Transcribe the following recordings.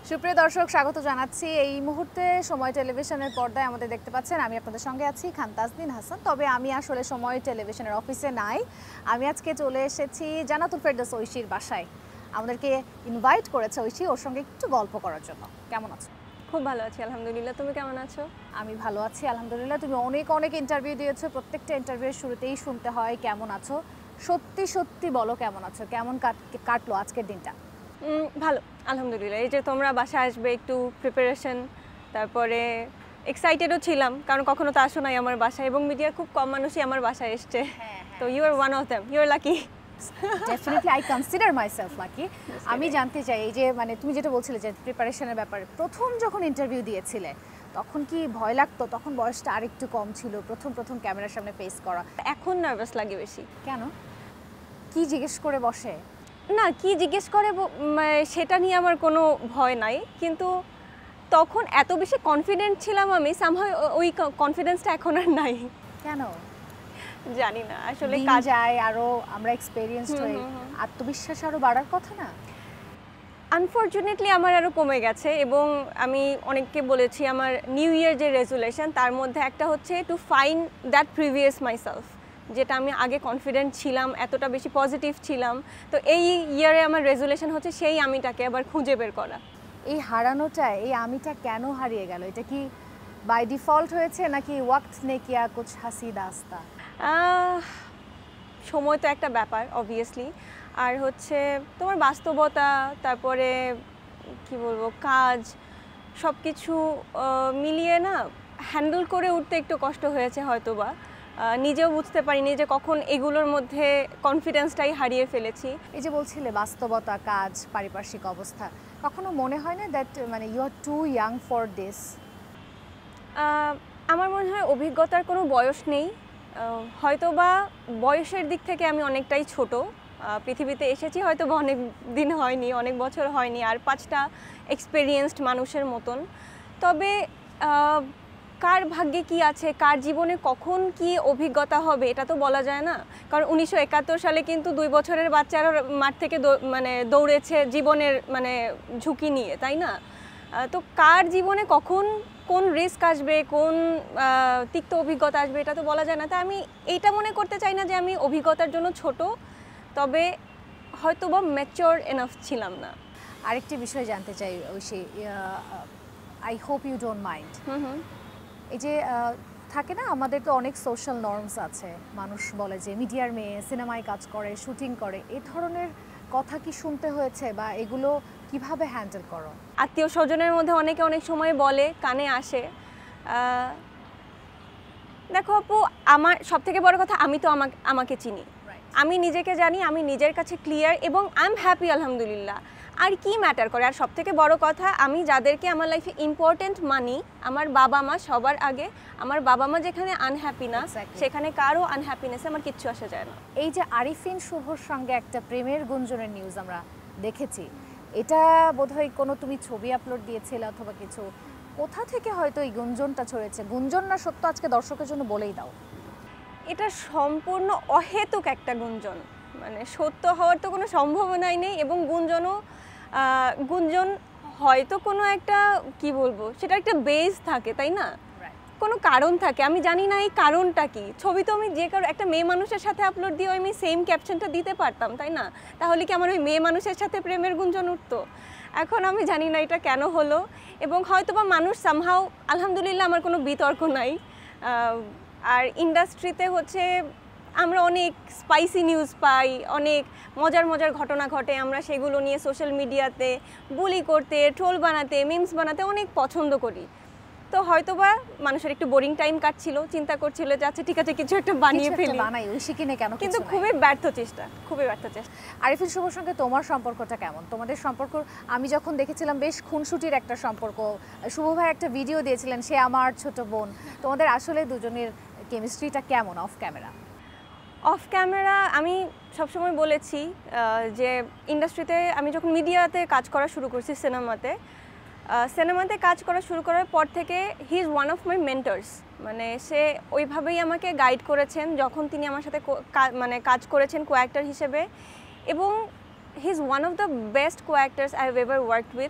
সুপ্রিয় দর্শক, স্বাগত জানাচ্ছি। এই মুহূর্তে সময় টেলিভিশনের পর্দায় আমাদের দেখতে পাচ্ছেন, আমি আপনাদের সঙ্গে আছি খান তাজদিন হাসান। তবে আমি আসলে সময় টেলিভিশনের অফিসে নাই, আমি আজকে চলে এসেছি জান্নাতুল ফেরদৌস ঐশীর বাসায়। আমাদেরকে ইনভাইট করেছে ঐশী ওর সঙ্গে একটু গল্প করার জন্য। কেমন আছো? খুব ভালো আছি আলহামদুলিল্লাহ, তুমি কেমন আছো? আমি ভালো আছি আলহামদুলিল্লাহ। তুমি অনেক ইন্টারভিউ দিয়েছো, প্রত্যেকটা ইন্টারভিউর শুরুতেই শুনতে হয় কেমন আছো। সত্যি সত্যি বলো কেমন আছো, কেমন কাটলো আজকের দিনটা? ভালো আলহামদুলিল্লাহ। এই যে তোমরা বাসায় আসবে, একটু প্রিপারেশন, তারপরে এক্সাইটেডও ছিলাম কারণ কখনো তো আসো নাই আমার বাসায়, এবং মিডিয়ার খুব কম মানুষই আমার বাসায় এসছে। তো you are one of them, you are lucky. Definitely I consider myself lucky. আমি জানতে চাই, এই যে মানে তুমি যেটা বলছিলে যে প্রিপারেশনের ব্যাপারে, প্রথম যখন ইন্টারভিউ দিয়েছিলে তখন কি ভয় লাগতো? তখন বয়সটা আরেকটু কম ছিল, প্রথম ক্যামেরার সামনে ফেস করা। এখন নার্ভাস লাগে বেশি। কেন? কি জিজ্ঞেস করে বসে? না, কি জিজ্ঞেস করে সেটা নিয়ে আমার কোনো ভয় নাই, কিন্তু তখন এত বেশি কনফিডেন্ট ছিলাম আমি, সামহাউ ওই কনফিডেন্সটা এখন আর নাই। কেন জানি না, আসলে কাজ যায় আরো, আমরা এক্সপেরিয়েন্সড হই, আত্মবিশ্বাস আরো বাড়ার কথা না? আনফর্চুনেটলি আমার আরও কমে গেছে, এবং আমি অনেককে বলেছি আমার নিউ ইয়ার যে রেজুলেশন তার মধ্যে একটা হচ্ছে to find that previous myself, যেটা আমি আগে কনফিডেন্ট ছিলাম, এতটা বেশি পজিটিভ ছিলাম। তো এই ইয়ারে আমার রেজুলেশন হচ্ছে সেই আমিটাকে আবার খুঁজে বের করা। এই হারানোটা, এই আমিটা কেন হারিয়ে গেল? এটা কি বাই ডিফল্ট হয়েছে নাকি ওয়াক্ত নে কিয়া কুছ হাসি দাস্তা? সময় তো একটা ব্যাপার অবভিয়াসলি, আর হচ্ছে তোমার বাস্তবতা, তারপরে কি বলবো, কাজ, সব কিছু মিলিয়ে না হ্যান্ডেল করে উঠতে একটু কষ্ট হয়েছে হয়তো বা। নিজেও বুঝতে পারিনি যে কখন এগুলোর মধ্যে কনফিডেন্সটাই হারিয়ে ফেলেছি। এই যে বলছিলে বাস্তবতা, কাজ, পারিপার্শ্বিক অবস্থা, কখনো মনে হয় না দ্যাট মানে you are too young for this? আমার মনে হয় অভিজ্ঞতার কোনো বয়স নেই, হয়তো বা বয়সের দিক থেকে আমি অনেকটাই ছোট। পৃথিবীতে এসেছি হয়তো বা অনেক দিন হয়নি, অনেক বছর হয়নি, আর 5টা এক্সপেরিয়েন্সড মানুষের মতন। তবে কার ভাগ্যে কি আছে, কার জীবনে কখন কি অভিজ্ঞতা হবে এটা তো বলা যায় না। কারণ 1971 সালে কিন্তু 2 বছরের বাচ্চারা মাঠ থেকে মানে দৌড়েছে জীবনের মানে ঝুঁকি নিয়ে, তাই না? তো কার জীবনে কখন কোন রিস্ক আসবে, কোন তিক্ত অভিজ্ঞতা আসবে এটা তো বলা যায় না। তাই আমি এইটা মনে করতে চাই না যে আমি অভিজ্ঞতার জন্য ছোট, তবে হয়তো বা ম্যাচিওর এনাফ ছিলাম না। আরেকটি বিষয় জানতে চাই Oishi, I hope you don't mind. এই যে থাকে না, আমাদের তো অনেক সোশ্যাল নর্মস আছে, মানুষ বলে যে মিডিয়ার মেয়ে, সিনেমায় কাজ করে, শুটিং করে, এই ধরনের কথা কি শুনতে হয়েছে, বা এগুলো কিভাবে হ্যান্ডেল করো? আত্মীয় স্বজনের মধ্যে অনেকে অনেক সময় বলে, কানে আসে। দেখো আপু, আমার সবথেকে বড় কথা, আমি তো আমাকে চিনি, আমি নিজেকে জানি, আমি নিজের কাছে ক্লিয়ার, এবং আই এম হ্যাপি আলহামদুলিল্লাহ। আর কি ম্যাটার করে? আর সবথেকে বড় কথা, আমি যাদেরকে আমার লাইফে ইম্পর্টেন্ট মানি, আমার বাবা মা সবার আগে। আমার বাবা মা যেখানে আনহ্যাপি না, সেখানে কারো আনহ্যাপিনেসে আমার কিচ্ছু আসে যায় না। এই যে আরিফিন শুভর সঙ্গে একটা প্রেমের গুঞ্জনের নিউজ আমরা দেখেছি, এটা বোধহয় কোনো তুমি ছবি আপলোড দিয়েছিলে অথবা কিছু, কোথা থেকে হয়তো এই গুঞ্জনটা ছড়েছে? গুঞ্জন না সত্য, আজকে দর্শকের জন্য বলেই দাও। এটা সম্পূর্ণ অহেতুক একটা গুঞ্জন, মানে সত্য হওয়ার তো কোনো সম্ভাবনাই নেই, এবং গুঞ্জন হয়তো কোনো একটা কি বলবো, সেটা একটা বেস থাকে, তাই না? কোনো কারণ থাকে, আমি জানি না এই কারণটা কি। ছবি তো আমি যে কারো একটা মেয়ে মানুষের সাথে আপলোড দিয়ে আমি সেম ক্যাপশনটা দিতে পারতাম, তাই না? তাহলে কি আমার ওই মেয়ে মানুষের সাথে প্রেমের গুঞ্জন উঠতো? এখন আমি জানি না এটা কেন হলো, এবং হয়তো বা মানুষ সামহাউ, আলহামদুলিল্লাহ আমার কোনো বিতর্ক নাই। আর ইন্ডাস্ট্রিতে হচ্ছে আমরা অনেক স্পাইসি নিউজ পাই, অনেক মজার ঘটনা ঘটে, আমরা সেগুলো নিয়ে সোশ্যাল মিডিয়াতে বুলি করতে, ট্রোল বানাতে, মিমস বানাতে অনেক পছন্দ করি। তো হয়তোবা মানুষের একটু বোরিং টাইম কাটছিল, চিন্তা করছিল যে আচ্ছা ঠিক আছে কিছু একটা বানিয়ে ফেলি, কিন্তু খুবই ব্যর্থ চেষ্টা। আরিফিন শুভর সঙ্গে তোমার সম্পর্কটা কেমন? তোমাদের সম্পর্ক আমি যখন দেখেছিলাম বেশ খুনসুটির একটা সম্পর্ক। শুভ ভাই একটা ভিডিও দিয়েছিলেন, সে আমার ছোট বোন। তোমাদের আসলে দুজনের কেমিস্ট্রিটা কেমন অফ ক্যামেরা? অফ ক্যামেরা আমি সবসময় বলেছি যে ইন্ডাস্ট্রিতে আমি যখন মিডিয়াতে কাজ করা শুরু করছি, সিনেমাতে কাজ করা শুরু করার পর থেকে he is one of my mentors. মানে সে ওইভাবেই আমাকে গাইড করেছেন যখন তিনি আমার সাথে মানে কাজ করেছেন কো অ্যাক্টর হিসেবে, এবং he is one of the best co actors I have ever worked with.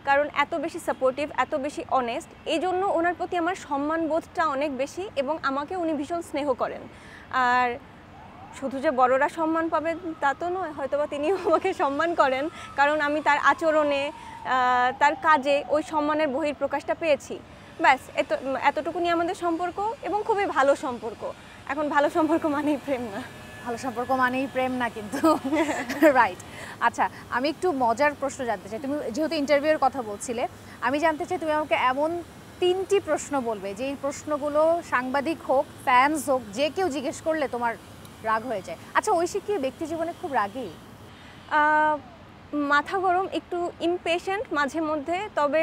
কারণ এত বেশি সাপোর্টিভ, এত বেশি অনেস্ট, এই জন্য ওনার প্রতি আমার সম্মান বোধটা অনেক বেশি এবং আমাকে উনি ভীষণ স্নেহ করেন। আর শুধু যে বড়রা সম্মান পাবেন তা তো নয়, হয়তোবা তিনিও আমাকে সম্মান করেন, কারণ আমি তার আচরণে, তার কাজে ওই সম্মানের বহিঃপ্রকাশটা পেয়েছি। ব্যাস এতটুকুনি আমাদের সম্পর্ক এবং খুবই ভালো সম্পর্ক। এখন ভালো সম্পর্ক মানেই প্রেম না, ভালো সম্পর্ক মানেই প্রেম না কিন্তু, রাইট। আচ্ছা, আমি একটু মজার প্রশ্ন জানতে চাই। তুমি যেহেতু ইন্টারভিউয়ের কথা বলছিলে, আমি জানতে চাই তুমি আমাকে এমন 3টি প্রশ্ন বলবে যে এই প্রশ্নগুলো সাংবাদিক হোক, ফ্যান্স হোক, যে কেউ জিজ্ঞেস করলে তোমার রাগ হয়ে যায়। আচ্ছা, ঐশী কি ব্যক্তি জীবনে খুব রাগী? মাথা গরম, একটু ইমপেশেন্ট মাঝে মধ্যে, তবে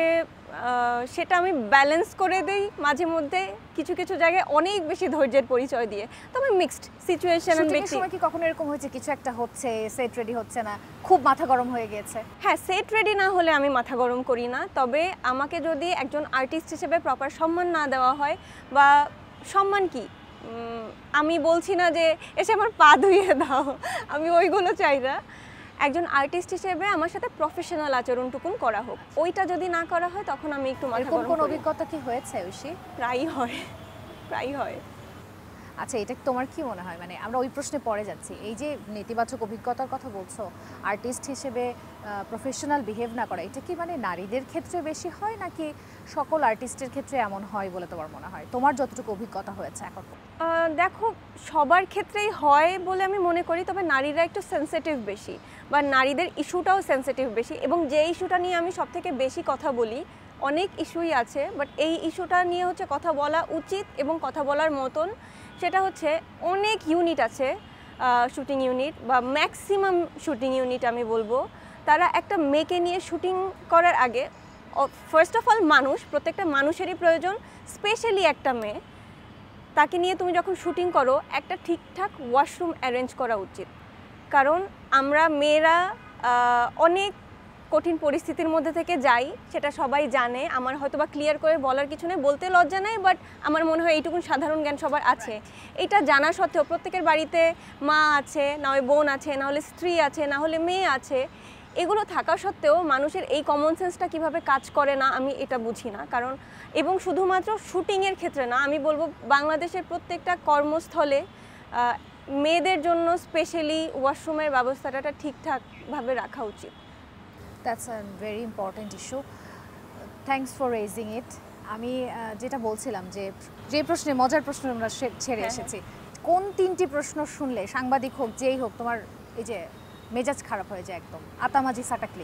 সেটা আমি ব্যালেন্স করে দিই মাঝে মধ্যে কিছু কিছু জায়গায় অনেক বেশি ধৈর্যের পরিচয় দিয়ে। তবে মিক্সড সিচুয়েশন। ব্যক্তি সময় কি কখনো এরকম হয়েছে কিছু একটা হচ্ছে, সেট রেডি হচ্ছে না, খুব মাথা গরম হয়ে গেছে? হ্যাঁ, সেট রেডি না হলে আমি মাথা গরম করি না, তবে আমাকে যদি একজন আর্টিস্ট হিসেবে প্রপার সম্মান না দেওয়া হয়, বা সম্মান কি, আমি বলছি না যে এসে আমার পা ধুইয়ে দাও, আমি ওইগুলো চাই না। একজন আর্টিস্ট হিসেবে আমার সাথে প্রফেশনাল আচরণটুকুন করা হোক, ওইটা যদি না করা হয় তখন আমি একটু মাথা গরম করি। কোন অভিজ্ঞতা কি হয়েছে ঐশী? প্রায়ই হয়। আচ্ছা, এটা তোমার কি মনে হয়, মানে আমরা ওই প্রশ্নে পড়ে যাচ্ছি, এই যে নেতিবাচক অভিজ্ঞতার কথা বলছো, আর্টিস্ট হিসেবে প্রফেশনাল বিহেভ না করা, এটা কি মানে নারীদের ক্ষেত্রে বেশি হয় নাকি সকল আর্টিস্টের ক্ষেত্রে এমন হয় বলে তোমার মনে হয়, তোমার যতটুকু অভিজ্ঞতা হয়েছে এখন? দেখো, সবার ক্ষেত্রেই হয় বলে আমি মনে করি, তবে নারীরা একটু সেন্সিটিভ বেশি, বা নারীদের ইস্যুটাও সেন্সিটিভ বেশি, এবং যে ইস্যুটা নিয়ে আমি সবথেকে বেশি কথা বলি, অনেক ইস্যুই আছে বাট এই ইস্যুটা নিয়ে হচ্ছে কথা বলা উচিত এবং কথা বলার মতন। সেটা হচ্ছে অনেক ইউনিট আছে, শুটিং ইউনিট বা ম্যাক্সিমাম শুটিং ইউনিট আমি বলবো, তারা একটা মেয়েকে নিয়ে শুটিং করার আগে ফার্স্ট অফ অল প্রত্যেকটা মানুষেরই প্রয়োজন, স্পেশালি একটা মেয়ে, তাকে নিয়ে তুমি যখন শুটিং করো একটা ঠিকঠাক ওয়াশরুম অ্যারেঞ্জ করা উচিত। কারণ আমরা মেয়েরা অনেক কঠিন পরিস্থিতির মধ্যে থেকে যাই, সেটা সবাই জানে। আমার হয়তো বা ক্লিয়ার করে বলার কিছু নেই, বলতে লজ্জা নেই, বাট আমার মনে হয় এইটুকুন সাধারণ জ্ঞান সবার আছে। এটা জানা সত্ত্বেও প্রত্যেকের বাড়িতে মা আছে, না হয় বোন আছে, না হলে স্ত্রী আছে, না হলে মেয়ে আছে, এগুলো থাকা সত্ত্বেও মানুষের এই কমন সেন্সটা কীভাবে কাজ করে না আমি এটা বুঝি না। কারণ এবং শুধুমাত্র শুটিংয়ের ক্ষেত্রে না, আমি বলবো বাংলাদেশের প্রত্যেকটা কর্মস্থলে মেয়েদের জন্য স্পেশালি ওয়াশরুমের ব্যবস্থাটা ঠিকঠাকভাবে রাখা উচিত। That's a very important issue, thanks for raising it. আমি যেটা বলছিলাম যে প্রশ্নে মজার প্রশ্ন আমরা ছেড়ে এসেছি, কোন 3টি প্রশ্ন শুনলে সাংবাদিক হোক যেই হোক তোমার এই যে মেজাজ খারাপ হয়ে যায় একদম আতামাজি সাটাকলি?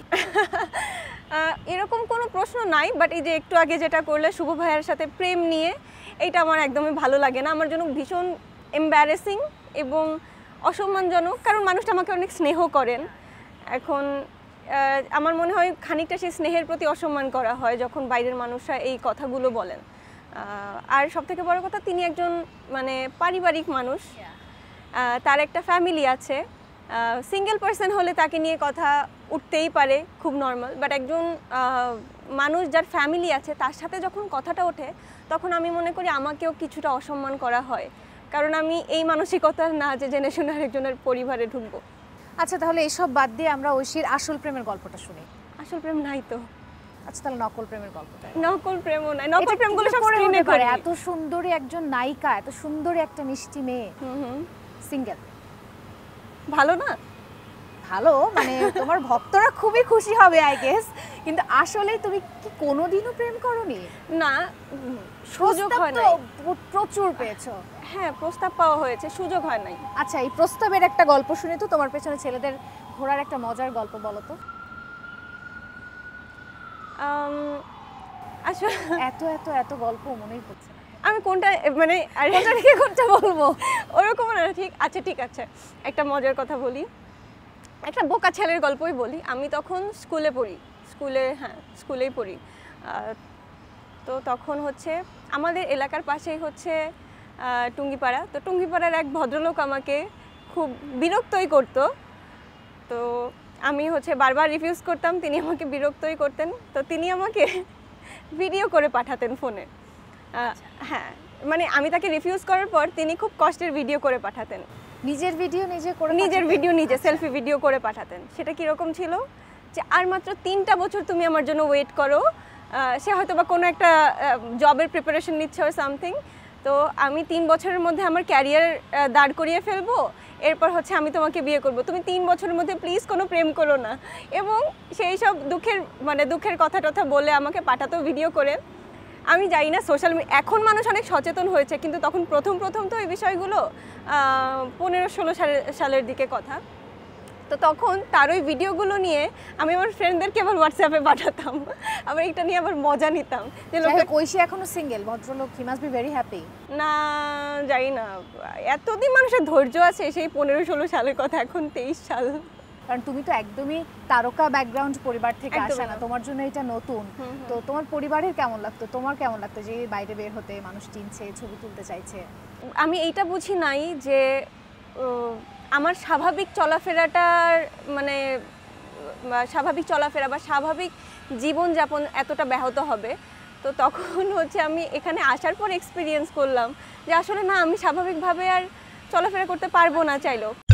এরকম কোনো প্রশ্ন নাই, বাট এই যে একটু আগে যেটা করলে শুভ ভাইয়ের সাথে প্রেম নিয়ে, এইটা আমার একদমই ভালো লাগে না। আমার জন্য ভীষণ এম্বারেসিং এবং অসম্মানজনক, কারণ মানুষটা আমাকে অনেক স্নেহ করেন। এখন আমার মনে হয় খানিকটা সেই স্নেহের প্রতি অসম্মান করা হয় যখন বাইরের মানুষরা এই কথাগুলো বলেন। আর সবথেকে বড় কথা, তিনি একজন মানে পারিবারিক মানুষ, তার একটা ফ্যামিলি আছে। সিঙ্গেল পার্সন হলে তাকে নিয়ে কথা উঠতেই পারে, খুব নর্মাল, বাট একজন মানুষ যার ফ্যামিলি আছে তার সাথে যখন কথাটা ওঠে তখন আমি মনে করি আমাকেও কিছুটা অসম্মান করা হয়, কারণ আমি এই মানসিকতা না যে জেনে শুনে আরেকজনের পরিবারে ঢুকবো। আচ্ছা, তাহলে এসব বাদ দিয়ে আমরা ঐশীর আসল প্রেমের গল্পটা শুনি। আসল প্রেম নাই তো? আচ্ছা, তাহলে নকল প্রেমের গল্পটা। নকল প্রেমও নাই, নকল প্রেমগুলো সব স্ক্রিনে করে। এত সুন্দরী একজন নায়িকা, এত সুন্দরী একটা মিষ্টি মেয়ে, সিঙ্গেল, ভালো না? ভালো মানে তোমার ভক্তরা খুবই খুশি হবে আই গেস, কিন্তু আসলে তুমি কি কোনোদিনও প্রেম করোনি? না, সুযোগ হয় নাই। প্রচুর পেয়েছো? হ্যাঁ, প্রস্তাব পাওয়া হয়েছে, সুযোগ হয় নাই। আচ্ছা, এই প্রস্তাবের একটা গল্প শুনে তো, তোমার পেছনে ছেলেদের ঘোরার একটা মজার গল্প বলো তো। আচ্ছা, এত এত এত গল্প মনেই পড়ছে না আমি কোনটা মানে কোনটা বলবো ওরকম না। ঠিক আছে, একটা মজার কথা বলি, একটা বোকা ছেলের গল্পই বলি। আমি তখন স্কুলেই পড়ি। তো তখন হচ্ছে আমাদের এলাকার পাশেই হচ্ছে টুঙ্গিপাড়া। তো টুঙ্গিপাড়ার এক ভদ্রলোক আমাকে খুব বিরক্তই করতো। তো আমি হচ্ছে বারবার রিফিউজ করতাম, তিনি আমাকে বিরক্তই করতেন। তো তিনি আমাকে ভিডিও করে পাঠাতেন ফোনে। হ্যাঁ, মানে আমি তাকে রিফিউজ করার পর তিনি খুব কষ্টের ভিডিও করে পাঠাতেন। নিজের ভিডিও নিজে সেলফি ভিডিও করে পাঠাতেন। সেটা কীরকম ছিল, যে আর মাত্র 3টা বছর তুমি আমার জন্য ওয়েট করো। সে হয়তো বা কোনো একটা জবের প্রিপারেশন নিচ্ছে আর সামথিং, তো আমি 3 বছরের মধ্যে আমার ক্যারিয়ার দাঁড় করিয়ে ফেলবো, এরপর হচ্ছে আমি তোমাকে বিয়ে করব, তুমি 3 বছরের মধ্যে প্লিজ কোনো প্রেম করো না। এবং সেই সব দুঃখের কথা টথা বলে আমাকে পাঠাতো ভিডিও করে। আমি জানি না সোশ্যাল মিডিয়া এখন মানুষ অনেক সচেতন হয়েছে, কিন্তু তখন প্রথম তো এই বিষয়গুলো 15-16 সালের দিকে কথা। তো তখন তার ওই ভিডিওগুলো নিয়ে আমি আমার ফ্রেন্ডদেরকে আবার হোয়াটসঅ্যাপে পাঠাতাম, আবার এটা নিয়ে আবার মজা নিতাম যে ঐশী এখনো সিঙ্গেল ভদ্রলোক, he must be very happy. না জানি না, এতদিন মানুষের ধৈর্য আছে সেই 15-16 সালের কথা, এখন 23 সাল। কারণ তুমি তো একদমই তারকা ব্যাকগ্রাউন্ড পরিবার থেকে আসা না, তোমার জন্য এটা নতুন। তো তোমার পরিবারের কেমন লাগতো, তোমার কেমন লাগতো যে বাইরে বের হতে মানুষ চিনছে, ছবি তুলতে চাইছে? আমি এইটা বুঝি নাই যে আমার স্বাভাবিক চলাফেরাটার স্বাভাবিক চলাফেরা বা স্বাভাবিক জীবনযাপন এতটা ব্যাহত হবে। তো তখন হচ্ছে আমি এখানে আসার পর এক্সপিরিয়েন্স করলাম যে আসলে না, আমি স্বাভাবিকভাবে আর চলাফেরা করতে পারবো না চাইলেও।